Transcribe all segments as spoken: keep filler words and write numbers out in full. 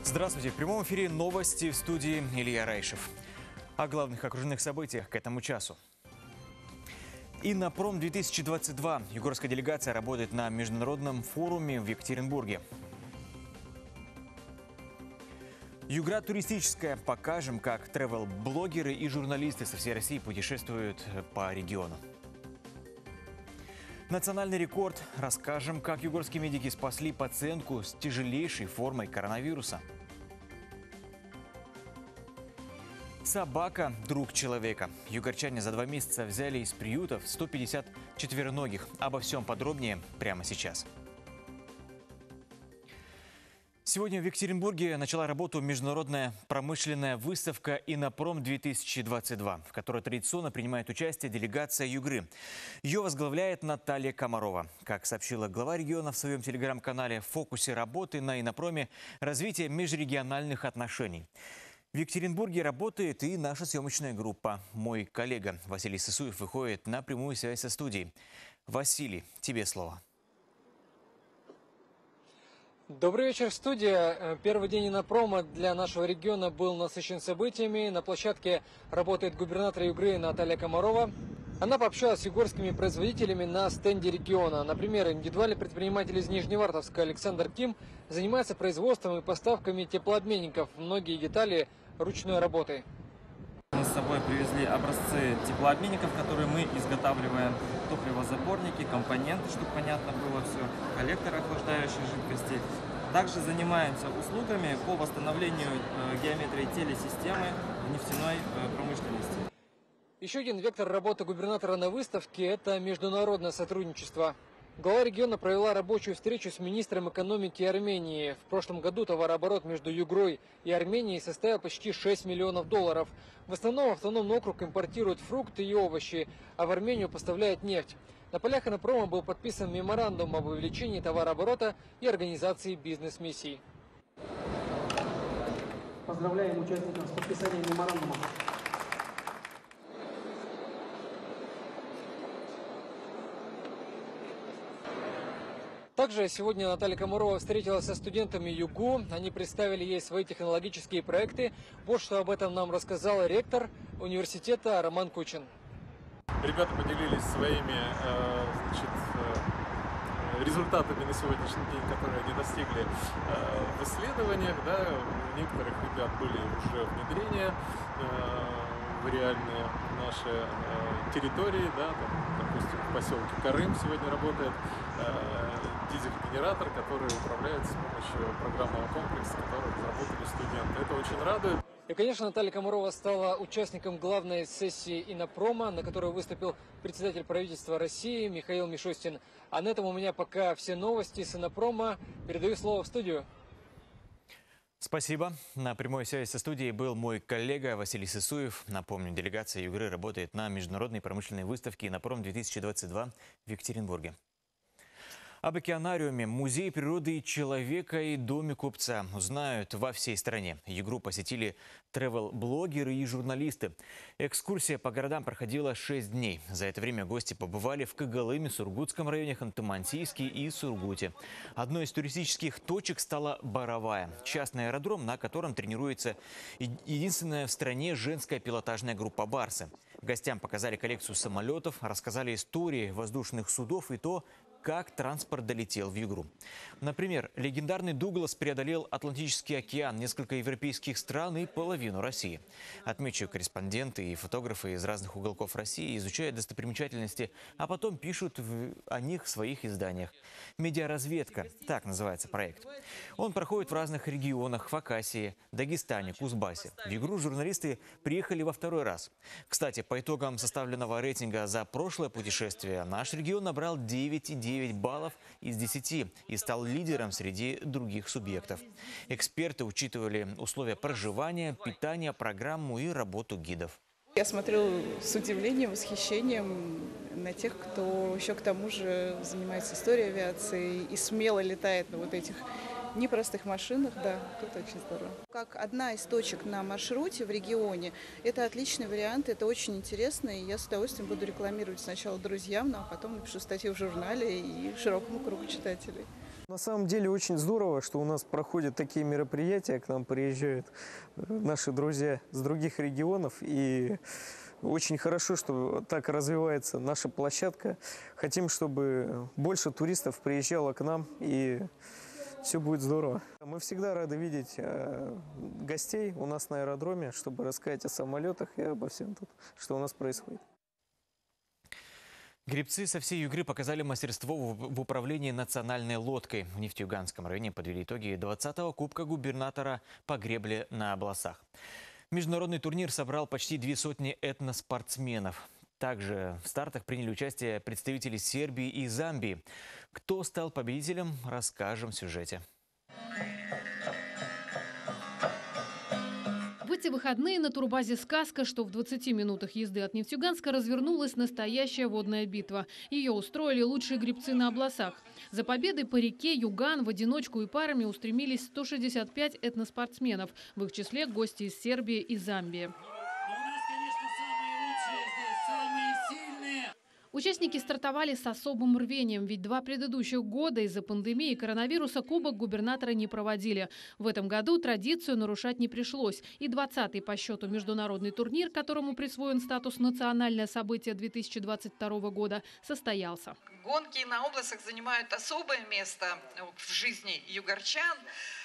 Здравствуйте. В прямом эфире новости в студии Илья Райшев. О главных окружных событиях к этому часу. Иннопром две тысячи двадцать два. Югорская делегация работает на международном форуме в Екатеринбурге. Югра туристическая. Покажем, как тревел-блогеры и журналисты со всей России путешествуют по региону. Национальный рекорд. Расскажем, как югорские медики спасли пациентку с тяжелейшей формой коронавируса. Собака – друг человека. Югорчане за два месяца взяли из приютов сто пятьдесят четвероногих. Обо всем подробнее прямо сейчас. Сегодня в Екатеринбурге начала работу международная промышленная выставка «Иннопром две тысячи двадцать два», в которой традиционно принимает участие делегация Югры. Ее возглавляет Наталья Комарова. Как сообщила глава региона в своем телеграм-канале, в фокусе работы на «Иннопроме» развитие межрегиональных отношений. В Екатеринбурге работает и наша съемочная группа. Мой коллега Василий Сысуев выходит на прямую связь со студией. Василий, тебе слово. Добрый вечер, студия. Первый день Иннопрома для нашего региона был насыщен событиями. На площадке работает губернатор Югры Наталья Комарова. Она пообщалась с югорскими производителями на стенде региона. Например, индивидуальный предприниматель из Нижневартовска Александр Ким занимается производством и поставками теплообменников. Многие детали ручной работы. Мы с собой привезли образцы теплообменников, которые мы изготавливаем. Топливозаборники, компоненты, чтобы понятно было все, коллекторы охлаждающей жидкости. Также занимаемся услугами по восстановлению э, геометрии телесистемы в нефтяной э, промышленности. Еще один вектор работы губернатора на выставке – это международное сотрудничество. Глава региона провела рабочую встречу с министром экономики Армении. В прошлом году товарооборот между Югрой и Арменией составил почти шесть миллионов долларов. В основном автономный округ импортирует фрукты и овощи, а в Армению поставляет нефть. На полях Иннопрома был подписан меморандум об увеличении товарооборота и организации бизнес-миссий. Поздравляем участников с подписанием меморандума. Также сегодня Наталья Комарова встретилась со студентами ЮГУ. Они представили ей свои технологические проекты. Вот что об этом нам рассказал ректор университета Роман Кучин. Ребята поделились своими значит, результатами на сегодняшний день, которые они достигли в исследованиях. Да. У некоторых ребят были уже внедрения в реальные наши территории. Да. Там, допустим, в поселке Карым сегодня работает дизель-генератор, который управляется с помощью программного комплекса, который разработали студенты. Это очень радует. И, конечно, Наталья Комарова стала участником главной сессии Иннопрома, на которой выступил председатель правительства России Михаил Мишустин. А на этом у меня пока все новости с Иннопрома. Передаю слово в студию. Спасибо. На прямой связи со студией был мой коллега Василий Сысуев. Напомню, делегация Югры работает на международной промышленной выставке «Иннопром две тысячи двадцать два» в Екатеринбурге. Об океанариуме, музее природы и человека и доме купца узнают во всей стране. Югру посетили тревел-блогеры и журналисты. Экскурсия по городам проходила шесть дней. За это время гости побывали в Когалыме, Сургутском районе, Ханты-Мансийске и Сургуте. Одной из туристических точек стала Боровая. Частный аэродром, на котором тренируется единственная в стране женская пилотажная группа «Барсы». Гостям показали коллекцию самолетов, рассказали истории воздушных судов и то, как транспорт долетел в Югру. Например, легендарный Дуглас преодолел Атлантический океан, несколько европейских стран и половину России. Отмечу, корреспонденты и фотографы из разных уголков России изучают достопримечательности, а потом пишут в... о них в своих изданиях. «Медиаразведка» – так называется проект. Он проходит в разных регионах – Хакасии, Дагестане, Кузбассе. В Югру журналисты приехали во второй раз. Кстати, по итогам составленного рейтинга за прошлое путешествие наш регион набрал девять и девять баллов из десяти и стал лидером среди других субъектов. Эксперты учитывали условия проживания, питания, программу и работу гидов. Я смотрю с удивлением, восхищением на тех, кто еще к тому же занимается историей авиации и смело летает на вот этих непростых машинах. Да, это очень здорово. Как одна из точек на маршруте в регионе, это отличный вариант, это очень интересно, и я с удовольствием буду рекламировать сначала друзьям, но а потом напишу статью в журнале и широкому кругу читателей. На самом деле очень здорово, что у нас проходят такие мероприятия, к нам приезжают наши друзья с других регионов, и очень хорошо, что так развивается наша площадка. Хотим, чтобы больше туристов приезжало к нам, и все будет здорово. Мы всегда рады видеть э, гостей у нас на аэродроме, чтобы рассказать о самолетах и обо всем тут, что у нас происходит. Гребцы со всей Югры показали мастерство в управлении национальной лодкой. В Нефтеюганском районе подвели итоги двадцатого кубка губернатора по гребле на обласах. Международный турнир собрал почти две сотни этноспортсменов. Также в стартах приняли участие представители Сербии и Замбии. Кто стал победителем, расскажем в сюжете. В эти выходные на турбазе «Сказка», что в двадцати минутах езды от Нефтеюганска, развернулась настоящая водная битва. Ее устроили лучшие гребцы на обласах. За победой по реке Юган в одиночку и парами устремились сто шестьдесят пять этноспортсменов, в их числе гости из Сербии и Замбии. Участники стартовали с особым рвением, ведь два предыдущих года из-за пандемии и коронавируса кубок губернатора не проводили. В этом году традицию нарушать не пришлось. И двадцатый по счету международный турнир, которому присвоен статус «Национальное событие две тысячи двадцать второго года», состоялся. Гонки на областях занимают особое место в жизни югорчан.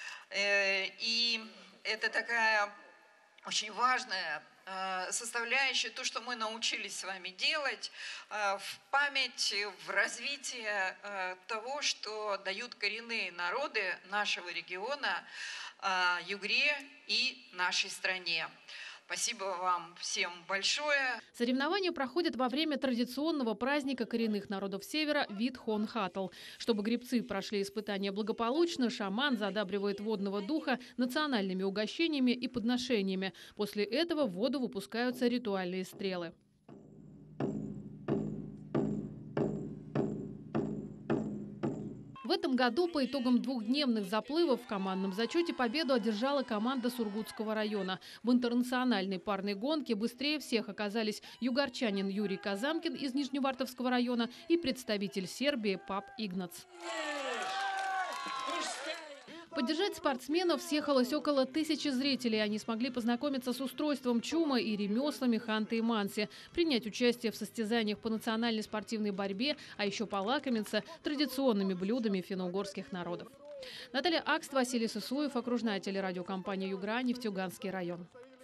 И это такая очень важная составляющая, то, что мы научились с вами делать, в память, в развитие того, что дают коренные народы нашего региона, Югре и нашей стране. Спасибо вам всем большое. Соревнования проходят во время традиционного праздника коренных народов Севера Вит-Хон-Хатл. Чтобы гребцы прошли испытания благополучно, шаман задабривает водного духа национальными угощениями и подношениями. После этого в воду выпускаются ритуальные стрелы. В этом году по итогам двухдневных заплывов в командном зачете победу одержала команда Сургутского района. В интернациональной парной гонке быстрее всех оказались югорчанин Юрий Казамкин из Нижневартовского района и представитель Сербии Пап Игнац. Поддержать спортсменов съехалось около тысячи зрителей. Они смогли познакомиться с устройством чума и ремеслами ханты и манси, принять участие в состязаниях по национальной спортивной борьбе, а еще полакомиться традиционными блюдами финно-угорских народов. Наталья Акст, Василий Сысуев, окружная телерадиокомпания «Югра», Нефтеюганский район.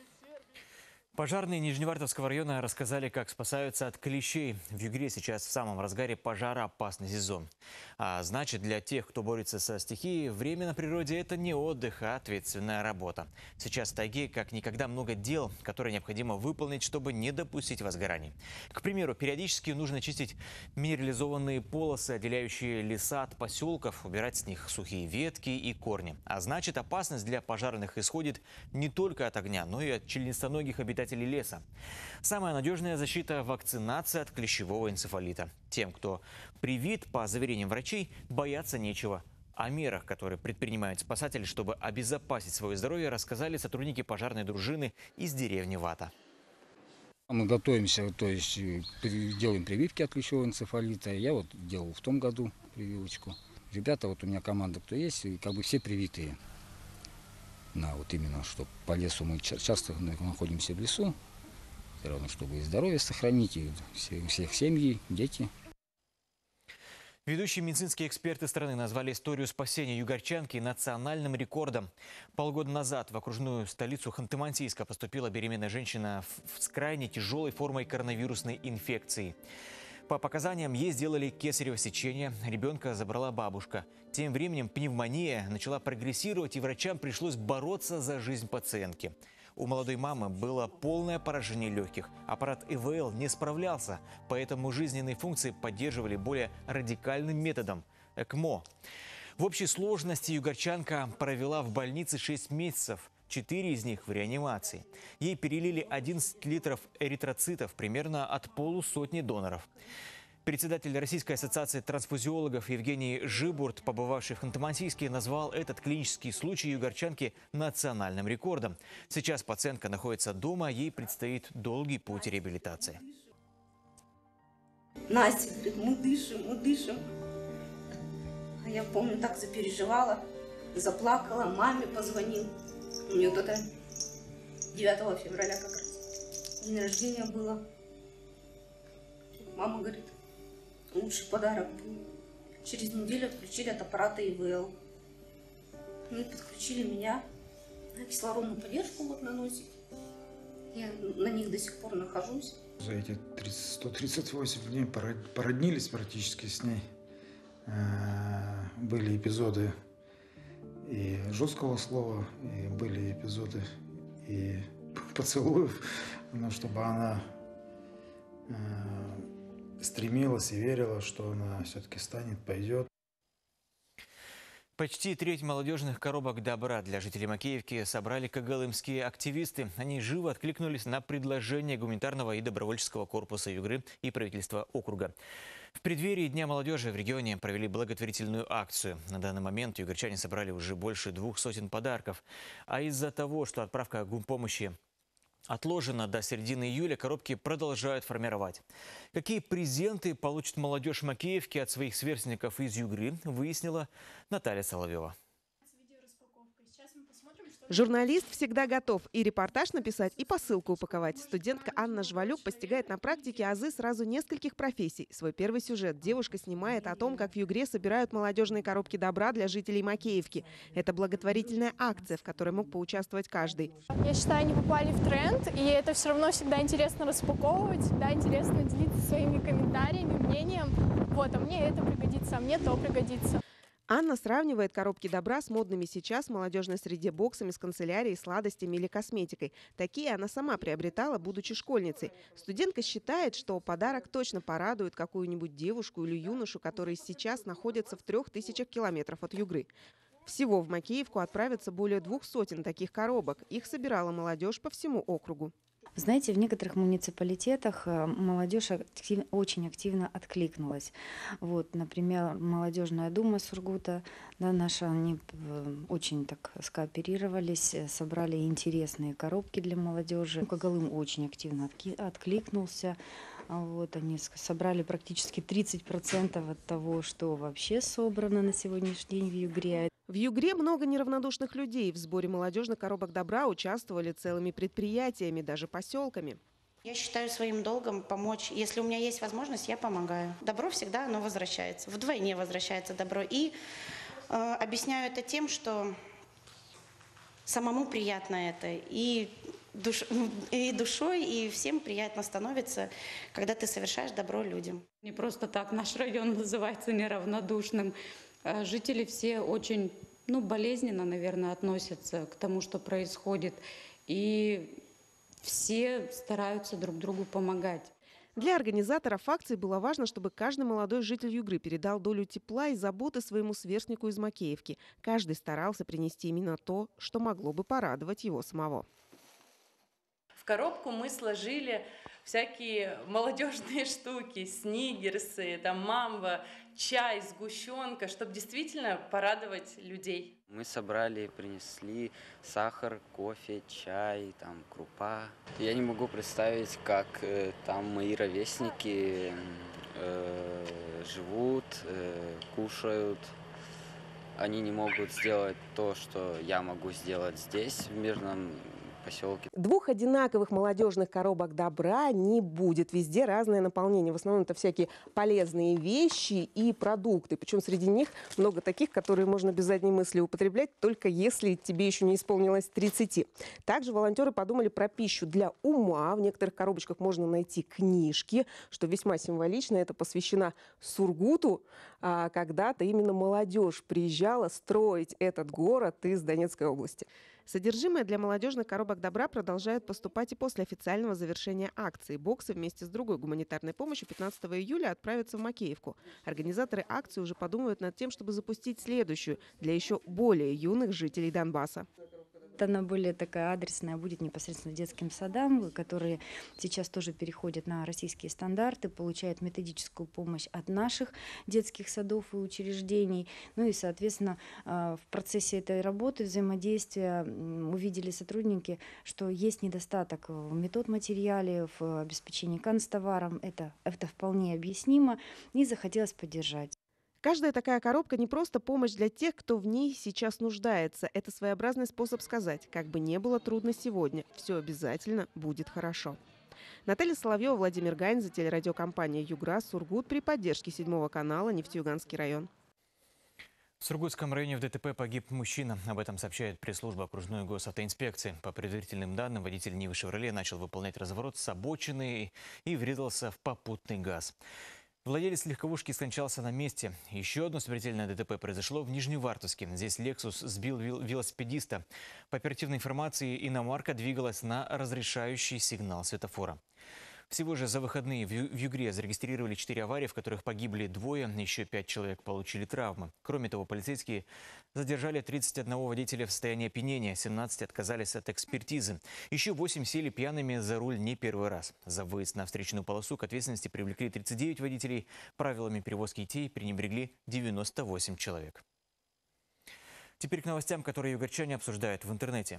Пожарные Нижневартовского района рассказали, как спасаются от клещей. В Югре сейчас в самом разгаре пожароопасный сезон. А значит, для тех, кто борется со стихией, время на природе – это не отдых, а ответственная работа. Сейчас в тайге как никогда много дел, которые необходимо выполнить, чтобы не допустить возгораний. К примеру, периодически нужно чистить минерализованные полосы, отделяющие леса от поселков, убирать с них сухие ветки и корни. А значит, опасность для пожарных исходит не только от огня, но и от членистоногих обитателей леса. Самая надежная защита – вакцинация от клещевого энцефалита. Тем, кто привит, по заверениям врачей, бояться нечего. О мерах, которые предпринимают спасатели, чтобы обезопасить свое здоровье, рассказали сотрудники пожарной дружины из деревни Вата. Мы готовимся, то есть делаем прививки от клещевого энцефалита. Я вот делал в том году прививочку. Ребята, вот у меня команда, кто есть, как бы все привитые. На вот именно, что по лесу мы часто находимся в лесу, все равно, чтобы и здоровье сохранить, и всех семьи, дети. Ведущие медицинские эксперты страны назвали историю спасения югорчанки национальным рекордом. Полгода назад в окружную столицу Ханты-Мансийска поступила беременная женщина с крайне тяжелой формой коронавирусной инфекции. По показаниям, ей сделали кесарево сечение, ребенка забрала бабушка. Тем временем пневмония начала прогрессировать, и врачам пришлось бороться за жизнь пациентки. У молодой мамы было полное поражение легких. Аппарат И В Л не справлялся, поэтому жизненные функции поддерживали более радикальным методом – ЭКМО. В общей сложности югорчанка провела в больнице шесть месяцев. Четыре из них в реанимации. Ей перелили одиннадцать литров эритроцитов, примерно от полусотни доноров. Председатель Российской ассоциации трансфузиологов Евгений Жибурт, побывавший в Ханты-Мансийске, назвал этот клинический случай югорчанки национальным рекордом. Сейчас пациентка находится дома, ей предстоит долгий путь реабилитации. Настя говорит, мы дышим, мы дышим. А я помню, так запереживала, заплакала, маме позвонил. У нее вот это девятого февраля как раз день рождения было. Мама говорит, лучший подарок был. Через неделю отключили от аппарата И В Л. Ну и подключили меня. Кислородную поддержку вот наносить. Я на них до сих пор нахожусь. За эти сто тридцать восемь дней породнились практически с ней. Были эпизоды и жесткого слова, и были эпизоды и поцелуев, но чтобы она стремилась и верила, что она все-таки станет, пойдет. Почти треть молодежных коробок добра для жителей Макеевки собрали когалымские активисты. Они живо откликнулись на предложение гуманитарного и добровольческого корпуса Югры и правительства округа. В преддверии Дня молодежи в регионе провели благотворительную акцию. На данный момент югорчане собрали уже больше двух сотен подарков. А из-за того, что отправка гумпомощи отложено до середины июля, коробки продолжают формировать. Какие презенты получит молодежь Макеевки от своих сверстников из Югры, выяснила Наталья Соловьева. Журналист всегда готов и репортаж написать, и посылку упаковать. Студентка Анна Жвалюк постигает на практике азы сразу нескольких профессий. Свой первый сюжет девушка снимает о том, как в Югре собирают молодежные коробки добра для жителей Макеевки. Это благотворительная акция, в которой мог поучаствовать каждый. Я считаю, они попали в тренд, и это все равно всегда интересно распаковывать, всегда интересно делиться своими комментариями, мнением. Вот, а мне это пригодится, а мне то пригодится. Анна сравнивает коробки добра с модными сейчас в молодежной среде боксами с канцелярией, сладостями или косметикой. Такие она сама приобретала, будучи школьницей. Студентка считает, что подарок точно порадует какую-нибудь девушку или юношу, которые сейчас находятся в трех тысячах километров от Югры. Всего в Макеевку отправятся более двух сотен таких коробок. Их собирала молодежь по всему округу. Знаете, в некоторых муниципалитетах молодежь актив, очень активно откликнулась. Вот, например, молодежная дума Сургута, да, наша, они очень так скооперировались, собрали интересные коробки для молодежи. Когалым очень активно откликнулся. Вот, они собрали практически тридцать процентов от того, что вообще собрано на сегодняшний день в Югре. В Югре много неравнодушных людей. В сборе молодежных коробок добра участвовали целыми предприятиями, даже поселками. Я считаю своим долгом помочь. Если у меня есть возможность, я помогаю. Добро всегда оно возвращается. Вдвойне возвращается добро. И э, объясняю это тем, что самому приятно это. И, душ, и душой, и всем приятно становится, когда ты совершаешь добро людям. Не просто так наш район называется неравнодушным. Жители все очень, ну, болезненно, наверное, относятся к тому, что происходит. И все стараются друг другу помогать. Для организаторов акции было важно, чтобы каждый молодой житель Югры передал долю тепла и заботы своему сверстнику из Макеевки. Каждый старался принести именно то, что могло бы порадовать его самого. В коробку мы сложили всякие молодежные штуки, снигерсы, там мамба, чай, сгущенка, чтобы действительно порадовать людей. Мы собрали, принесли сахар, кофе, чай, там крупа. Я не могу представить, как э, там мои ровесники э, живут, э, кушают. Они не могут сделать то, что я могу сделать здесь, в мирном поселке. Двух одинаковых молодежных коробок добра не будет. Везде разное наполнение. В основном это всякие полезные вещи и продукты. Причем среди них много таких, которые можно без задней мысли употреблять, только если тебе еще не исполнилось тридцати. Также волонтеры подумали про пищу для ума. В некоторых коробочках можно найти книжки, что весьма символично. Это посвящено Сургуту. А когда-то именно молодежь приезжала строить этот город из Донецкой области. Содержимое для молодежных коробок добра продолжает поступать и после официального завершения акции. Боксы вместе с другой гуманитарной помощью пятнадцатого июля отправятся в Макеевку. Организаторы акции уже подумывают над тем, чтобы запустить следующую для еще более юных жителей Донбасса. Она более такая адресная, будет непосредственно детским садам, которые сейчас тоже переходят на российские стандарты, получают методическую помощь от наших детских садов и учреждений. Ну и, соответственно, в процессе этой работы, взаимодействия увидели сотрудники, что есть недостаток в метод-материале, в обеспечении канцтоваром. Это, это вполне объяснимо и захотелось поддержать. Каждая такая коробка не просто помощь для тех, кто в ней сейчас нуждается. Это своеобразный способ сказать, как бы не было трудно сегодня, все обязательно будет хорошо. Наталья Соловьева, Владимир Ганза, телерадиокомпания «Югра», Сургут при поддержке седьмого канала, Нефтеюганский район. В Сургутском районе в ДТП погиб мужчина. Об этом сообщает пресс-служба окружной госавтоинспекции. По предварительным данным, водитель Нивы «Шевроле» начал выполнять разворот с обочины и врезался в попутный газ. Владелец легковушки скончался на месте. Еще одно смертельное ДТП произошло в Нижневартовске. Здесь «Лексус» сбил велосипедиста. По оперативной информации, иномарка двигалась на разрешающий сигнал светофора. Всего же за выходные в Югре зарегистрировали четыре аварии, в которых погибли двое, еще пять человек получили травмы. Кроме того, полицейские задержали тридцать одного водителя в состоянии опьянения, семнадцать отказались от экспертизы. Еще восемь сели пьяными за руль не первый раз. За выезд на встречную полосу к ответственности привлекли тридцать девять водителей. Правилами перевозки детей пренебрегли девяносто восемь человек. Теперь к новостям, которые югорчане обсуждают в интернете.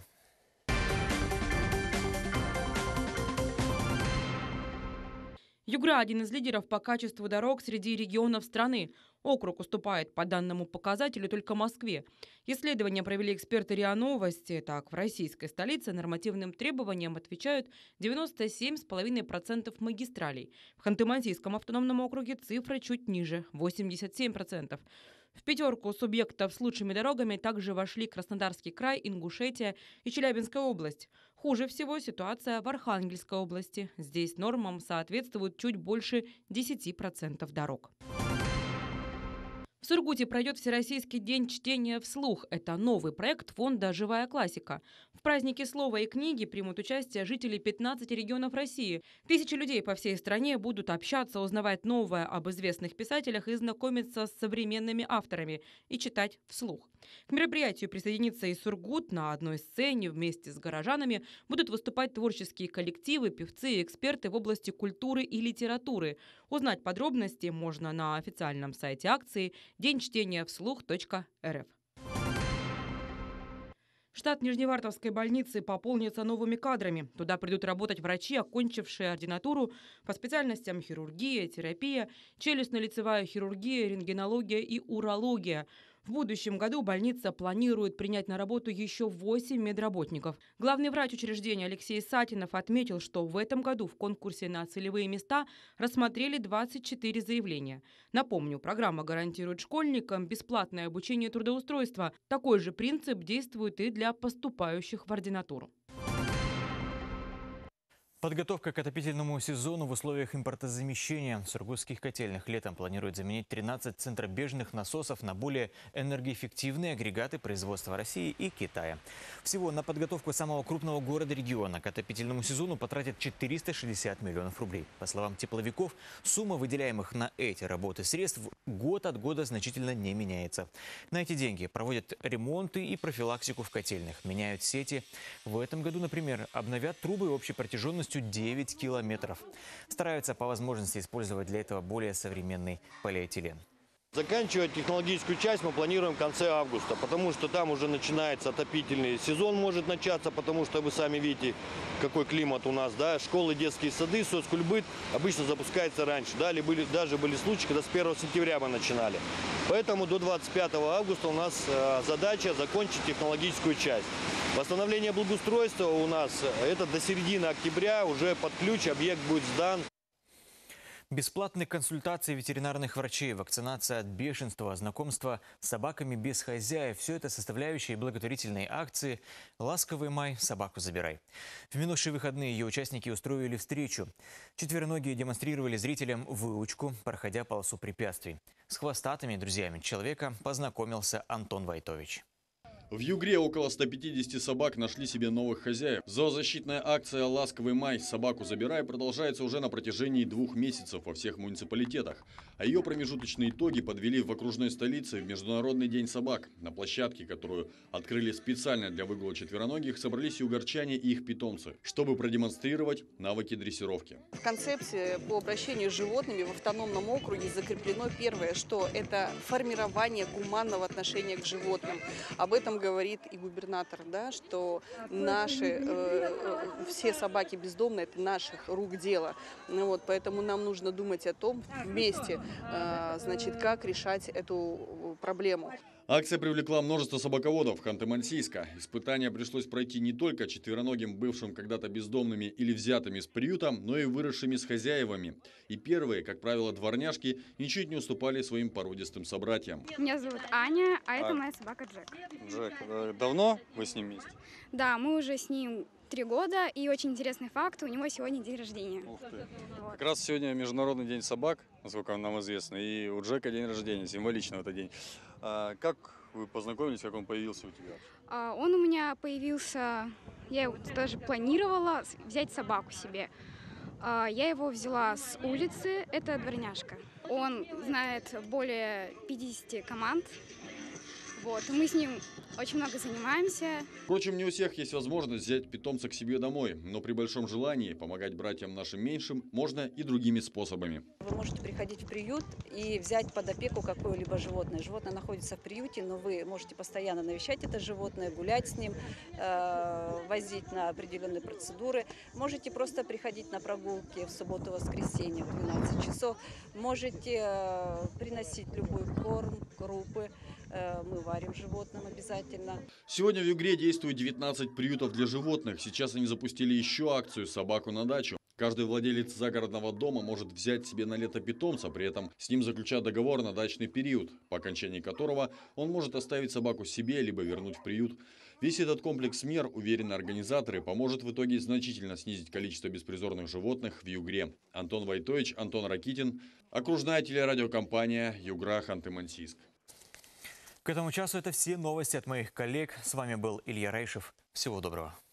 Югра – один из лидеров по качеству дорог среди регионов страны. Округ уступает по данному показателю только Москве. Исследования провели эксперты РИА Новости. Так, в российской столице нормативным требованиям отвечают девяносто семь целых пять десятых процента магистралей. В Ханты-Мансийском автономном округе цифра чуть ниже – восемьдесят семь процентов. В пятерку субъектов с лучшими дорогами также вошли Краснодарский край, Ингушетия и Челябинская область. Хуже всего ситуация в Архангельской области. Здесь нормам соответствуют чуть больше десяти процентов дорог. В Сургуте пройдет Всероссийский день чтения вслух. Это новый проект фонда «Живая классика». В празднике слова и книги примут участие жители пятнадцати регионов России. Тысячи людей по всей стране будут общаться, узнавать новое об известных писателях и знакомиться с современными авторами и читать вслух. К мероприятию присоединится и Сургут. На одной сцене вместе с горожанами будут выступать творческие коллективы, певцы и эксперты в области культуры и литературы. Узнать подробности можно на официальном сайте акции день чтения вслух точка эр эф. Штат Нижневартовской больницы пополнится новыми кадрами. Туда придут работать врачи, окончившие ординатуру по специальностям хирургия, терапия, челюстно-лицевая хирургия, рентгенология и урология. В будущем году больница планирует принять на работу еще восемь медработников. Главный врач учреждения Алексей Сатинов отметил, что в этом году в конкурсе на целевые места рассмотрели двадцать четыре заявления. Напомню, программа гарантирует школьникам бесплатное обучение и трудоустройство. Такой же принцип действует и для поступающих в ординатуру. Подготовка к отопительному сезону в условиях импортозамещения. В сургутских котельных летом планируют заменить тринадцать центробежных насосов на более энергоэффективные агрегаты производства России и Китая. Всего на подготовку самого крупного города региона к отопительному сезону потратят четыреста шестьдесят миллионов рублей. По словам тепловиков, сумма выделяемых на эти работы средств год от года значительно не меняется. На эти деньги проводят ремонты и профилактику в котельных, меняют сети. В этом году, например, обновят трубы общей протяженностью девять километров. Стараются по возможности использовать для этого более современный полиэтилен. Заканчивать технологическую часть мы планируем в конце августа, потому что там уже начинается отопительный сезон, может начаться, потому что вы сами видите, какой климат у нас. Да? Школы, детские сады, соцкульбыт обычно запускается раньше. Да? Были, даже были случаи, когда с первого сентября мы начинали. Поэтому до двадцать пятого августа у нас э, задача закончить технологическую часть. Восстановление благоустройства у нас это до середины октября, уже под ключ объект будет сдан. Бесплатные консультации ветеринарных врачей, вакцинация от бешенства, знакомство с собаками без хозяев – все это составляющие благотворительной акции «Ласковый май. Собаку забирай». В минувшие выходные ее участники устроили встречу. Четвероногие демонстрировали зрителям выучку, проходя полосу препятствий. С хвостатыми друзьями человека познакомился Антон Войтович. В Югре около ста пятидесяти собак нашли себе новых хозяев. Зоозащитная акция «Ласковый май. Собаку забирай» продолжается уже на протяжении двух месяцев во всех муниципалитетах. А ее промежуточные итоги подвели в окружной столице в Международный день собак. На площадке, которую открыли специально для выгула четвероногих, собрались югорчане и их питомцы, чтобы продемонстрировать навыки дрессировки. В концепции по обращению с животными в автономном округе закреплено первое, что это формирование гуманного отношения к животным. Об этом этом говорит и губернатор, да, что наши, э, все собаки бездомные, это наших рук дело. Ну, вот, поэтому нам нужно думать о том вместе, э, значит, как решать эту проблему. Акция привлекла множество собаководов Ханты-Мансийска. Испытания пришлось пройти не только четвероногим, бывшим когда-то бездомными или взятыми с приюта, но и выросшими с хозяевами. И первые, как правило, дворняжки, ничуть не уступали своим породистым собратьям. Меня зовут Аня, а это моя собака Джек. Джек, давно вы с ним вместе? Да, мы уже с ним три года, и очень интересный факт, у него сегодня день рождения. Ух ты. Вот. Как раз сегодня Международный день собак, насколько нам известно, и у Джека день рождения, символично в этот день. А как вы познакомились, как он появился у тебя? А, он у меня появился, я его тоже планировала взять собаку себе. А, я его взяла с улицы, это дворняжка. Он знает более пятидесяти команд. Вот, мы с ним очень много занимаемся. Впрочем, не у всех есть возможность взять питомца к себе домой, но при большом желании помогать братьям нашим меньшим можно и другими способами. Вы можете приходить в приют и взять под опеку какое-либо животное. Животное находится в приюте, но вы можете постоянно навещать это животное, гулять с ним, э, возить на определенные процедуры. Можете просто приходить на прогулки в субботу-воскресенье в двенадцать часов. Можете э, приносить любой корм, крупы. Мы варим животным обязательно. Сегодня в Югре действует девятнадцать приютов для животных. Сейчас они запустили еще акцию «Собаку на дачу». Каждый владелец загородного дома может взять себе на лето питомца, при этом с ним заключат договор на дачный период, по окончании которого он может оставить собаку себе, либо вернуть в приют. Весь этот комплекс мер, уверены организаторы, поможет в итоге значительно снизить количество беспризорных животных в Югре. Антон Войтович, Антон Ракитин, окружная телерадиокомпания «Югра», Ханты-Мансийск. К этому часу это все новости от моих коллег. С вами был Илья Рейшев. Всего доброго.